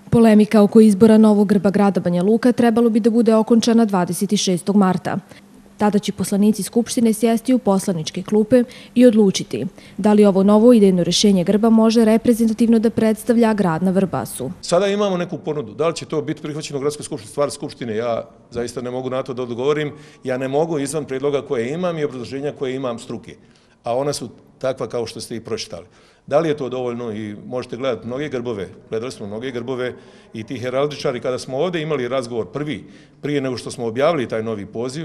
Polemika oko izbora novog grba grada Banja Luka trebalo bi da bude okončana 26. marta. Tada će poslanici Skupštine sjesti u poslaničke klupe i odlučiti da li ovo novo idejno rješenje grba može reprezentativno da predstavlja grad na Vrbasu. Sada imamo neku ponudu. Da li će to biti prihvaćeno u gradskoj skupštini, stvar Skupštine, ja zaista ne mogu na to da odgovorim. Ja ne mogu izvan predloga koje imam i obrazloženja koje imam struke. A ona su takva kao što ste i pročitali. Da li je to dovoljno i možete gledati mnoge grbove, gledali smo mnoge grbove i ti heraldičari kada smo ovdje imali razgovor prije nego što smo objavili taj novi poziv,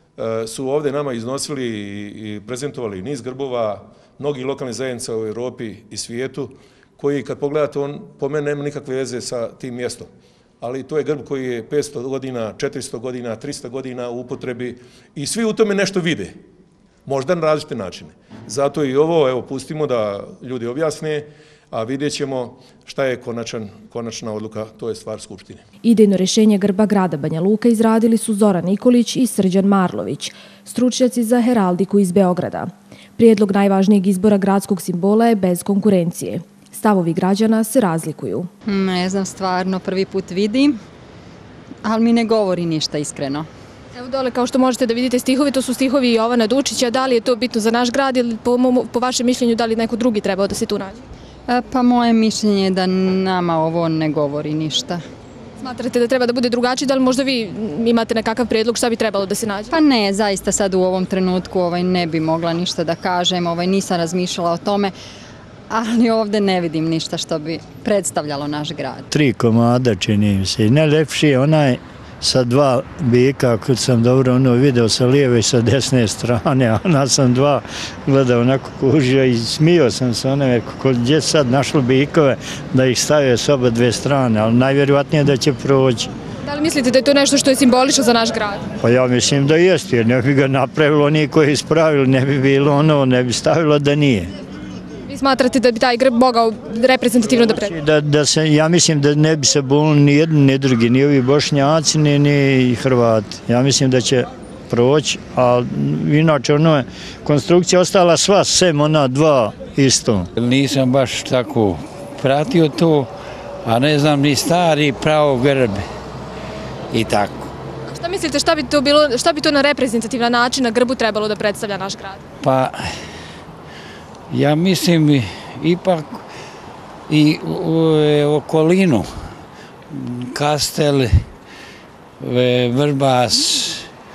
su ovdje nama iznosili i prezentovali niz grbova, mnogi lokalni zajednica u Europi i svijetu, koji kad pogledate, on po mene nema nikakve veze sa tim mjestom. Ali to je grb koji je 500 godina, 400 godina, 300 godina u upotrebi i svi u tome nešto vide. Možda na različite načine. Zato i ovo, evo, pustimo da ljudi objasne, a vidjet ćemo šta je konačna odluka, to je stvar Skupštine. Idejno rješenje grba grada Banja Luka izradili su Zoran Nikolić i Srđan Marlović, stručnjaci za heraldiku iz Beograda. Prijedlog najvažnijeg izbora gradskog simbola je bez konkurencije. Stavovi građana se razlikuju. Ne znam, stvarno prvi put vidim, ali mi ne govori ništa iskreno. Evo dole, kao što možete da vidite stihovi, to su stihovi Jovana Dučića. Da li je to bitno za naš grad ili po vašem mišljenju da li neko drugi trebao da se tu nađe? Pa moje mišljenje je da nama ovo ne govori ništa. Smatrate da treba da bude drugačiji, da li možda vi imate nekakav prijedlog šta bi trebalo da se nađe? Pa ne, zaista sad u ovom trenutku ne bi mogla ništa da kažem, nisam razmišljala o tome, ali ovdje ne vidim ništa što bi predstavljalo naš grad. 3 komada čini mi se, najlepši je onaj sa 2 bika, kad sam dobro video sa lijeve i sa desne strane, a ona sam 2 gledao onako kužio i smio sam se onome gdje sad našlo bikove da ih stavio s oba 2 strane, ali najvjerojatnije da će proći. Da li mislite da je to nešto što je simbolično za naš grad? Pa ja mislim da jest, jer ne bi ga napravilo oni koji ispravili, ne bi bilo ne bi stavilo da nije. Smatrate da bi taj grb mogao reprezentativno da predstavlja? Ja mislim da ne bi se bunili ni jedni ni drugi, ni ovi Bošnjaci, ni Hrvati. Ja mislim da će proći, a inače je konstrukcija ostala sva, sem ona 2 isto. Nisam baš tako pratio to, a ne znam ni stari pravo grb i tako. Šta mislite, šta bi to na reprezentativan način na grbu trebalo da predstavlja naš grad? Pa ja mislim ipak i okolinu, Kastel, Vrbas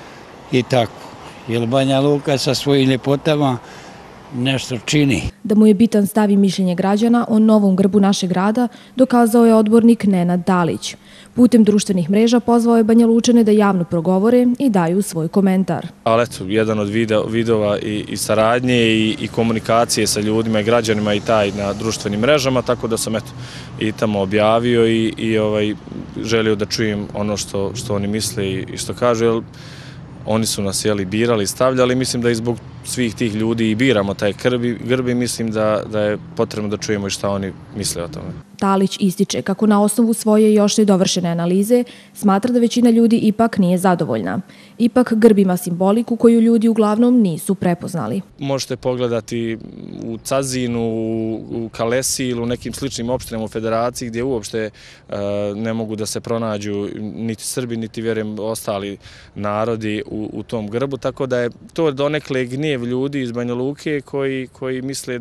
i tako. Jer Banja Luka sa svojim ljepotama nešto čini. Da mu je bitan stav i mišljenje građana o novom grbu našeg grada dokazao je odbornik Nenad Dalić. Putem društvenih mreža pozvao je Banja Lučane da javno progovore i daju svoj komentar. Ali eto, jedan od vidova i saradnje i komunikacije sa ljudima i građanima i taj na društvenim mrežama, tako da sam i tamo objavio i želio da čujem ono što oni misle i što kažu, jer oni su nas birali i stavljali. Mislim da i zbog svih tih ljudi i biramo taj grb i mislim da je potrebno da čujemo i šta oni misle o tome. Dalić ističe kako na osnovu svoje još nedovršene analize smatra da većina ljudi ipak nije zadovoljna. Ipak grb ima simboliku koju ljudi uglavnom nisu prepoznali. Možete pogledati u Cazinu, u Kalesi ili u nekim sličnim opštinama u Federaciji gdje uopšte ne mogu da se pronađu niti Srbi, niti vjerujem ostali narodi u tom grbu, tako da je to donekle gnjev ljudi iz Banja Luke koji misle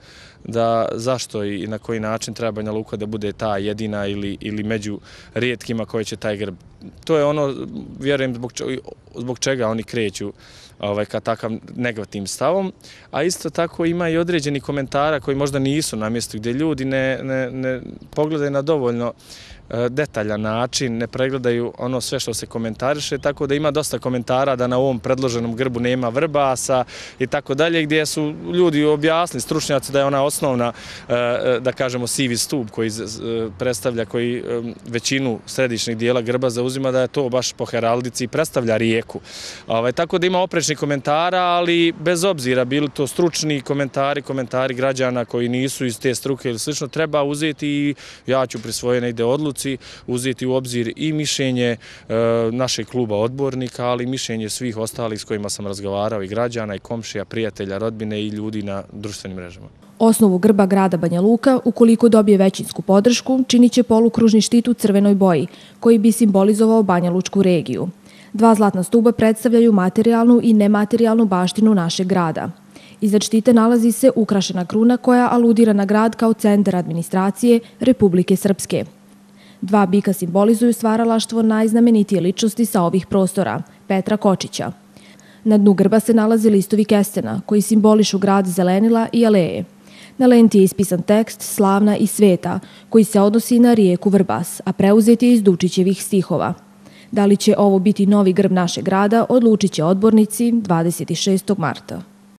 da zašto i na koji način treba Banja Luka da bude ta jedina ili među rijetkima koji će taj grb. To je ono, vjerujem, zbog čega oni kreću ka takav negativnim stavom, a isto tako ima i određeni komentara koji možda nisu na mjestu, gdje ljudi ne pogledaju na dovoljno detaljan način, ne pregledaju ono sve što se komentariše, tako da ima dosta komentara da na ovom predloženom grbu nema vrbasa i tako dalje, gdje su ljudi objasnili, stručnjaci, da je ona osnovna, da kažemo, sivi stup koji predstavlja, koji većinu središnjeg dijela grba zauzima, da je to baš po heraldici predstavlja rijeku. Tako da ima oprečnih komentara, ali bez obzira bili to stručni komentari građana koji nisu iz te struke ili slično, treba uzeti i ja ću pri svojoj negde odluci uzeti u obzir i mišljenje našeg kluba odbornika, ali i mišljenje svih ostalih s kojima sam razgovarao, i građana, i komšija, prijatelja, rodbine i ljudi na društvenim mrežama. Osnovu grba grada Banja Luka, ukoliko dobije većinsku podršku, činit će polukružni štit u crvenoj boji, koji bi simbolizovao Banja Lučku regiju. Dva zlatna stuba predstavljaju materijalnu i nematerijalnu baštinu našeg grada. Iznad štita nalazi se ukrašena kruna koja aludira na grad kao centar administracije Republike Srpske. Dva bika simbolizuju stvaralaštvo najznamenitije ličnosti sa ovih prostora, Petra Kočića. Na dnu grba se nalaze listovi kestena, koji simbolišu grad zelenila i aleje. Na lenti je ispisan tekst Slavna i sveta, koji se odnosi na rijeku Vrbas, a preuzet je iz Dučićevih stihova. Da li će ovo biti novi grb našeg grada, odlučit će odbornici 26. marta.